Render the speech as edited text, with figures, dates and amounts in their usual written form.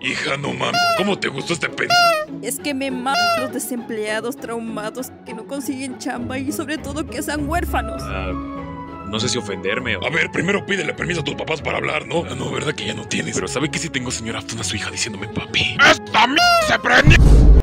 Hija, no mames. ¿Cómo te gustó este pen...? Es que me maman los desempleados traumados que no consiguen chamba y sobre todo que sean huérfanos. No sé si ofenderme o... A ver, primero pídele permiso a tus papás para hablar, ¿no? No, ¿verdad que ya no tienes? Pero ¿sabe que si tengo, señora? Una su hija diciéndome papi. ¡Esta mierda se prendió!